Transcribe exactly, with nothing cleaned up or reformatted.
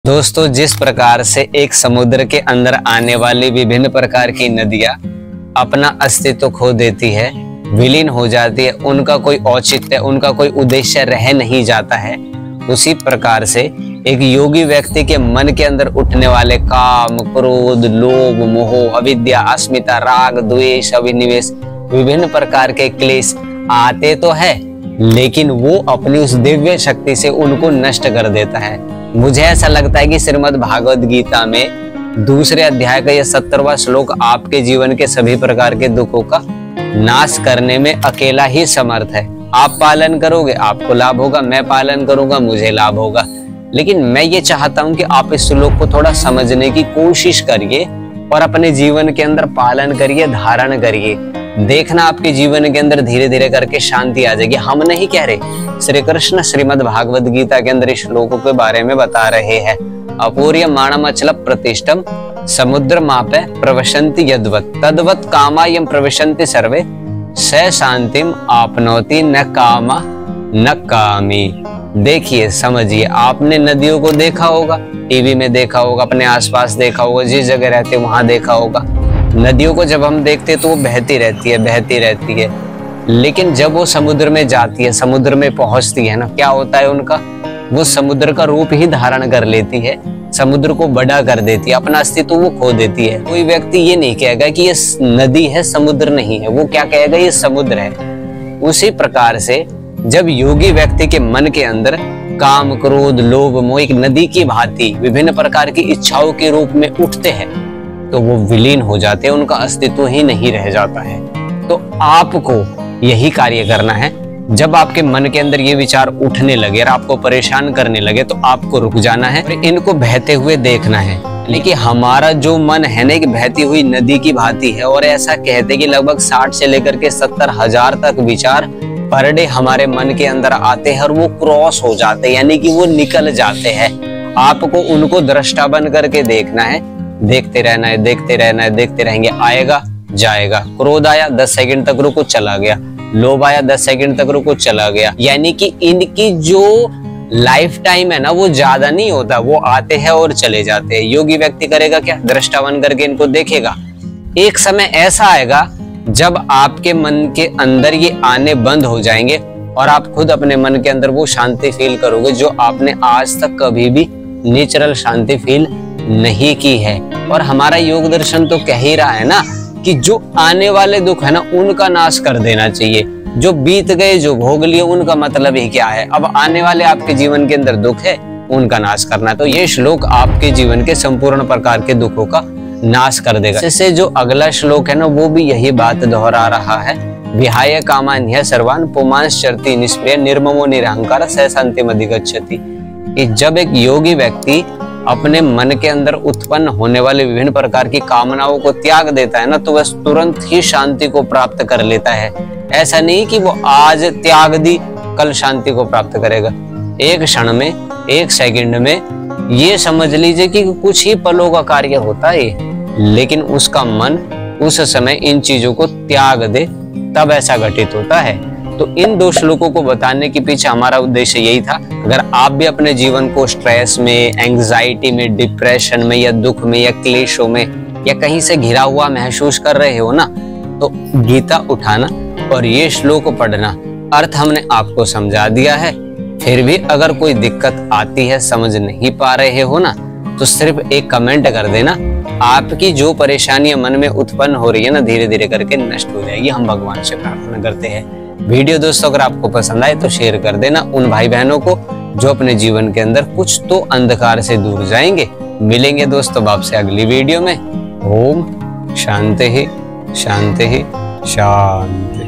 दोस्तों, जिस प्रकार से एक समुद्र के अंदर आने वाली विभिन्न प्रकार की नदियां अपना अस्तित्व खो देती है, विलीन हो जाती है, उनका कोई औचित्य, उनका कोई उद्देश्य रह नहीं जाता है, उसी प्रकार से एक योगी व्यक्ति के मन के अंदर उठने वाले काम, क्रोध, लोभ, मोह, अविद्या, अस्मिता, राग, द्वेष, अभिनिवेश, विभिन्न प्रकार के क्लेश आते तो है, लेकिन वो अपनी उस दिव्य शक्ति से उनको नष्ट कर देता है। मुझे ऐसा लगता है कि श्रीमद् भागवत गीता में दूसरे अध्याय का यह सत्तरवां श्लोक आपके जीवन के सभी प्रकार के दुखों का नाश करने में अकेला ही समर्थ है। आप पालन करोगे, आपको लाभ होगा, मैं पालन करूंगा, मुझे लाभ होगा। लेकिन मैं ये चाहता हूं कि आप इस श्लोक को थोड़ा समझने की कोशिश करिए और अपने जीवन के अंदर पालन करिए, धारण करिए। देखना आपके जीवन के अंदर धीरे धीरे करके शांति आ जाएगी। हम नहीं कह रहे, श्री कृष्ण श्रीमद् भागवत गीता के अंदर इस श्लोकों के बारे में बता रहे हैं। अपूर्य माणम अचल प्रतिष्ठम समुद्र मापे प्रवशन्ति यद्वत् तद्वत् कामायम प्रविशन्ति सर्वे स शांतिम आपनोति न कामा न कामी। देखिए, समझिए, आपने नदियों को देखा होगा, टीवी में देखा होगा, अपने आसपास देखा होगा, जिस जगह रहते वहां देखा होगा। नदियों को जब हम देखते हैं तो वो बहती रहती है बहती रहती है लेकिन जब वो समुद्र में जाती है, समुद्र में पहुंचती है ना, क्या होता है उनका, वो समुद्र का रूप ही धारण कर लेती है, समुद्र को बड़ा कर देती है, अपना अस्तित्व वो खो देती है। कोई व्यक्ति ये नहीं कहेगा कि ये नदी है, समुद्र नहीं है, वो क्या कहेगा, ये समुद्र है। उसी प्रकार से जब योगी व्यक्ति के मन के अंदर काम, क्रोध, लोभ, मोह एक नदी की भांति विभिन्न प्रकार की इच्छाओं के रूप में उठते हैं तो वो विलीन हो जाते हैं, उनका अस्तित्व ही नहीं रह जाता है। तो आपको यही कार्य करना है। जब आपके मन के अंदर ये विचार उठने लगे और आपको परेशान करने लगे तो आपको रुक जाना है, इनको बहते हुए देखना है। लेकिन हमारा जो मन है ना, एक बहती हुई नदी की भांति है, और ऐसा कहते कि लगभग साठ से लेकर के सत्तर हजार तक विचार पर डे हमारे मन के अंदर आते हैं और वो क्रॉस हो जाते हैं, यानी कि वो निकल जाते हैं। आपको उनको दृष्टा बन करके देखना है, देखते रहना है, देखते रहना है, देखते रहेंगे, आएगा जाएगा। क्रोध आया, दस सेकंड तक रुको, चला गया। लोभ आया, दस सेकंड तक रुको, चला गया। यानी कि इनकी जो लाइफ टाइम है ना, वो ज्यादा नहीं होता, वो आते हैं और चले जाते हैं। योगी व्यक्ति करेगा क्या, दृष्टा बन करके इनको देखेगा। एक समय ऐसा आएगा जब आपके मन के अंदर ये आने बंद हो जाएंगे और आप खुद अपने मन के अंदर वो शांति फील करोगे जो आपने आज तक कभी भी नेचुरल शांति फील नहीं की है। और हमारा योग दर्शन तो कह ही रहा है ना कि जो आने वाले दुख है ना, उनका नाश कर देना चाहिए। जो बीत गए, जो भोग लिए, उनका मतलब ही क्या है। अब आने वाले आपके जीवन के अंदर दुख है, उनका नाश करना। तो ये श्लोक आपके जीवन के संपूर्ण प्रकार के दुखों का नाश कर देगा। इससे जो अगला श्लोक है ना, वो भी यही बात दोहरा रहा है। विहाय कामान्य सर्वान् पुमांश्चरति निष्प्रिय निर्ममो निरहंकार स शांतिम अधिगच्छति। कि जब एक योगी व्यक्ति अपने मन के अंदर उत्पन्न होने वाले विभिन्न प्रकार की कामनाओं को त्याग देता है ना, तो वह तुरंत ही शांति को प्राप्त कर लेता है। ऐसा नहीं कि वो आज त्याग दी कल शांति को प्राप्त करेगा। एक क्षण में, एक सेकंड में, ये समझ लीजिए कि कुछ ही पलों का कार्य होता है, लेकिन उसका मन उस समय इन चीजों को त्याग दे, तब ऐसा घटित होता है। तो इन दो श्लोकों को बताने के पीछे हमारा उद्देश्य यही था। अगर आप भी अपने जीवन को स्ट्रेस में, एंग्जाइटी में, डिप्रेशन में, या दुख में, या क्लेशों में, या कहीं से घिरा हुआ महसूस कर रहे हो ना, तो गीता उठाना और ये श्लोक पढ़ना। अर्थ हमने आपको समझा दिया है। फिर भी अगर कोई दिक्कत आती है, समझ नहीं पा रहे हो ना, तो सिर्फ एक कमेंट कर देना। आपकी जो परेशानियां मन में उत्पन्न हो रही है ना, धीरे धीरे करके नष्ट हो जाएगी। हम भगवान से प्रार्थना करते हैं। वीडियो दोस्तों अगर आपको पसंद आए तो शेयर कर देना उन भाई बहनों को जो अपने जीवन के अंदर कुछ तो अंधकार से दूर जाएंगे। मिलेंगे दोस्तों आपसे अगली वीडियो में। ओम शांति ही शांति ही शांति।